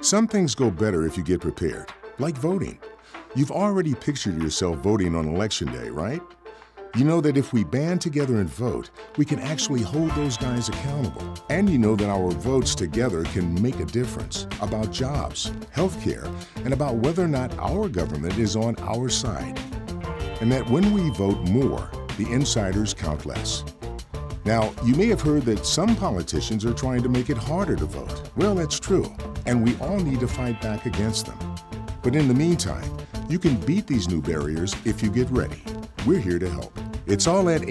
Some things go better if you get prepared, like voting. You've already pictured yourself voting on Election Day, right? You know that if we band together and vote, we can actually hold those guys accountable. And you know that our votes together can make a difference about jobs, healthcare, and about whether or not our government is on our side. And that when we vote more, the insiders count less. Now, you may have heard that some politicians are trying to make it harder to vote. Well, that's true, and we all need to fight back against them. But in the meantime, you can beat these new barriers if you get ready. We're here to help. It's all at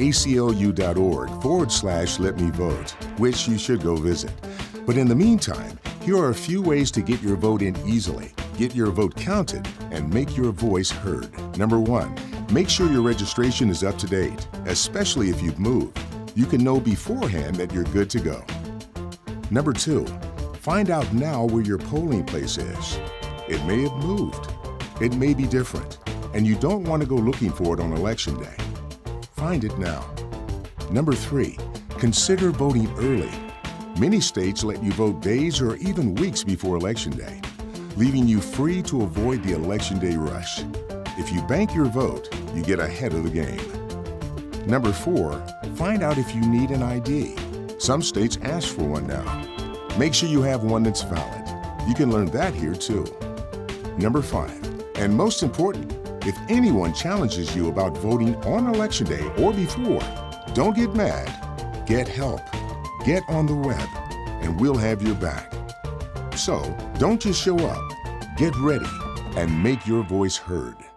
aclu.org/letmevote, which you should go visit. But in the meantime, here are a few ways to get your vote in easily, get your vote counted, and make your voice heard. Number 1, make sure your registration is up to date, especially if you've moved. You can know beforehand that you're good to go. Number 2, find out now where your polling place is. It may have moved. It may be different, and you don't want to go looking for it on Election Day. Find it now. Number 3, consider voting early. Many states let you vote days or even weeks before Election Day, leaving you free to avoid the Election Day rush. If you bank your vote, you get ahead of the game. Number 4, find out if you need an ID. Some states ask for one now. Make sure you have one that's valid. You can learn that here too. Number 5, and most important, if anyone challenges you about voting on Election Day or before, don't get mad. Get help. Get on the web, and we'll have your back. So, don't just show up. Get ready and make your voice heard.